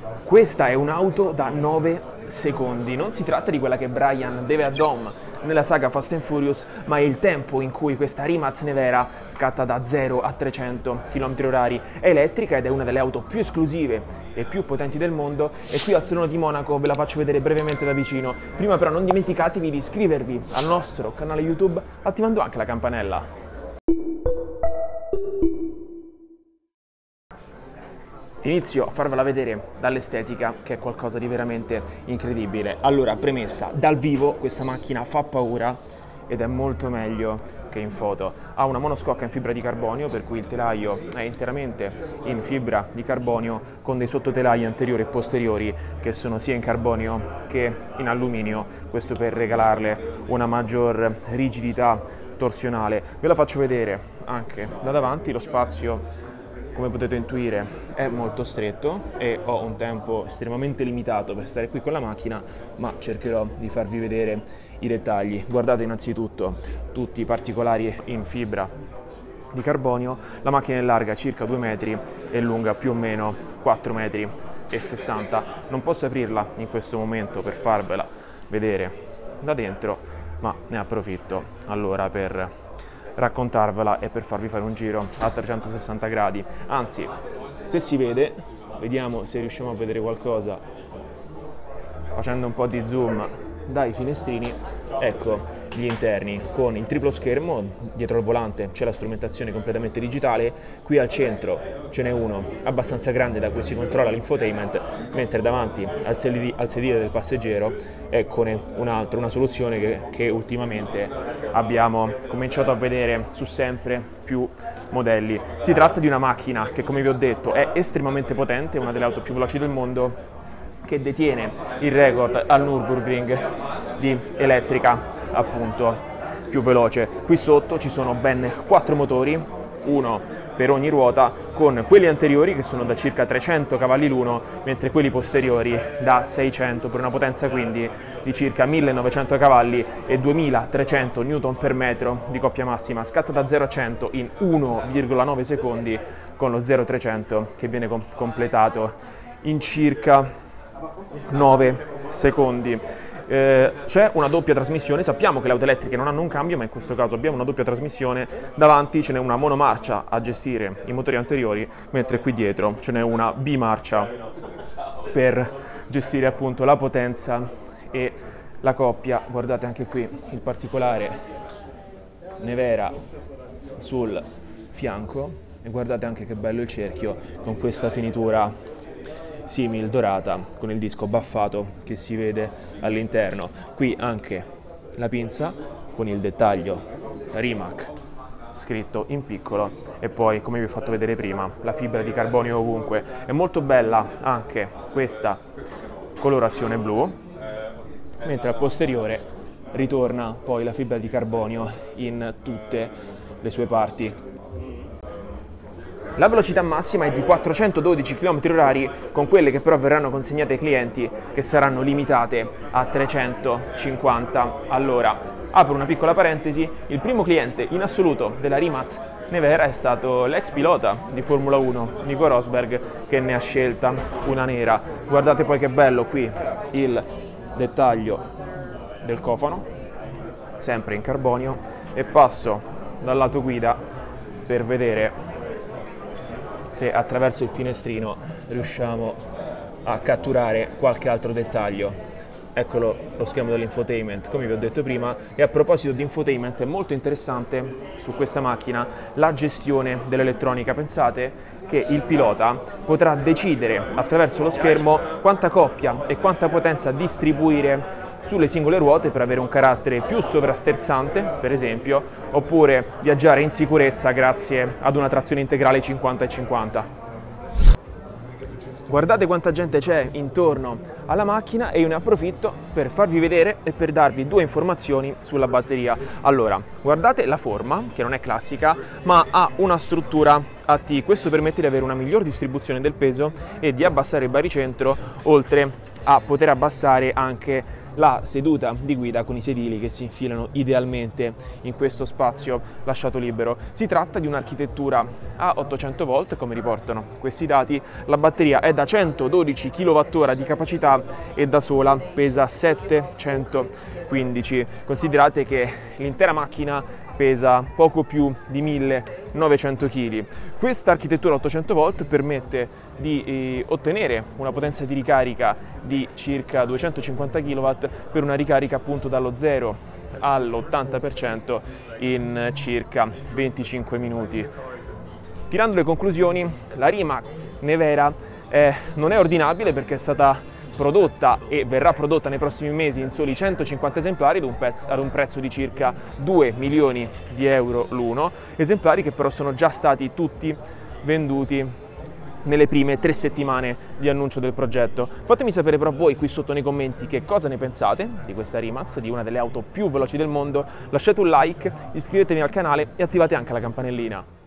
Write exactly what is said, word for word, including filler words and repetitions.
Questa è un'auto da nove secondi, non si tratta di quella che Brian deve a Dom nella saga Fast and Furious, ma è il tempo in cui questa Rimac Nevera scatta da zero a trecento chilometri orari. È elettrica ed è una delle auto più esclusive e più potenti del mondo, e qui al Salone di Monaco ve la faccio vedere brevemente da vicino. Prima però non dimenticatevi di iscrivervi al nostro canale YouTube attivando anche la campanella. Inizio a farvela vedere dall'estetica, che è qualcosa di veramente incredibile. Allora, premessa, dal vivo questa macchina fa paura ed è molto meglio che in foto. Ha una monoscocca in fibra di carbonio, per cui il telaio è interamente in fibra di carbonio, con dei sottotelai anteriori e posteriori che sono sia in carbonio che in alluminio, questo per regalarle una maggior rigidità torsionale. Ve la faccio vedere anche da davanti. Lo spazio, come potete intuire, è molto stretto e ho un tempo estremamente limitato per stare qui con la macchina, ma cercherò di farvi vedere i dettagli. Guardate innanzitutto tutti i particolari in fibra di carbonio. La macchina è larga circa due metri e lunga più o meno quattro metri e sessanta. Non posso aprirla in questo momento per farvela vedere da dentro, ma ne approfitto allora per raccontarvela e per farvi fare un giro a trecentosessanta gradi. Anzi, se si vede, vediamo se riusciamo a vedere qualcosa facendo un po' di zoom dai finestrini. Ecco gli interni con il triplo schermo. Dietro al volante c'è la strumentazione completamente digitale, qui al centro ce n'è uno abbastanza grande da cui si controlla l'infotainment, mentre davanti al sedile, al sedile del passeggero eccone un altro, una soluzione che, che ultimamente abbiamo cominciato a vedere su sempre più modelli. Si tratta di una macchina che, come vi ho detto, è estremamente potente, una delle auto più veloci del mondo, che detiene il record al Nürburgring di elettrica, appunto, più veloce. Qui sotto ci sono ben quattro motori, uno per ogni ruota, con quelli anteriori che sono da circa trecento cavalli l'uno, mentre quelli posteriori da seicento, per una potenza quindi di circa millenovecento cavalli e duemilatrecento newton per metro di coppia massima. Scatta da zero a cento in uno virgola nove secondi, con lo zero a trecento che viene com- completato in circa nove secondi. Eh, c'è una doppia trasmissione. Sappiamo che le auto elettriche non hanno un cambio, ma in questo caso abbiamo una doppia trasmissione. Davanti ce n'è una monomarcia a gestire i motori anteriori, mentre qui dietro ce n'è una bimarcia per gestire appunto la potenza e la coppia. Guardate anche qui il particolare Nevera sul fianco e guardate anche che bello il cerchio con questa finitura simil dorata con il disco baffato che si vede all'interno. Qui anche la pinza con il dettaglio Rimac scritto in piccolo, e poi, come vi ho fatto vedere prima, la fibra di carbonio ovunque. È molto bella anche questa colorazione blu, mentre al posteriore ritorna poi la fibra di carbonio in tutte le sue parti. La velocità massima è di quattrocentododici chilometri orari, con quelle che però verranno consegnate ai clienti che saranno limitate a trecentocinquanta all'ora. Apro una piccola parentesi: il primo cliente in assoluto della Rimac Nevera è stato l'ex pilota di Formula uno Nico Rosberg, che ne ha scelta una nera. Guardate poi che bello qui il dettaglio del cofano, sempre in carbonio, e passo dal lato guida per vedere se attraverso il finestrino riusciamo a catturare qualche altro dettaglio. Eccolo lo schermo dell'infotainment, come vi ho detto prima. E a proposito di infotainment, è molto interessante su questa macchina la gestione dell'elettronica. Pensate che il pilota potrà decidere attraverso lo schermo quanta coppia e quanta potenza distribuire sulle singole ruote per avere un carattere più sovrasterzante, per esempio, oppure viaggiare in sicurezza grazie ad una trazione integrale cinquanta e cinquanta. Guardate quanta gente c'è intorno alla macchina e io ne approfitto per farvi vedere e per darvi due informazioni sulla batteria. Allora, guardate la forma, che non è classica, ma ha una struttura a T. Questo permette di avere una miglior distribuzione del peso e di abbassare il baricentro, oltre a poter abbassare anche la seduta di guida con i sedili che si infilano idealmente in questo spazio lasciato libero. Si tratta di un'architettura a ottocento volt, come riportano questi dati. La batteria è da centododici chilowattora di capacità e da sola pesa settecentoquindici. Considerate che l'intera macchina pesa poco più di millenovecento chili. Questa architettura ottocento volt permette di eh, ottenere una potenza di ricarica di circa duecentocinquanta chilowatt per una ricarica appunto dallo zero all'ottanta per cento in circa venticinque minuti. Tirando le conclusioni, la Rimac Nevera eh, non è ordinabile perché è stata prodotta e verrà prodotta nei prossimi mesi in soli centocinquanta esemplari ad un, ad un prezzo di circa due milioni di euro l'uno, esemplari che però sono già stati tutti venduti nelle prime tre settimane di annuncio del progetto. Fatemi sapere però voi qui sotto nei commenti che cosa ne pensate di questa Rimac, di una delle auto più veloci del mondo. Lasciate un like, iscrivetevi al canale e attivate anche la campanellina.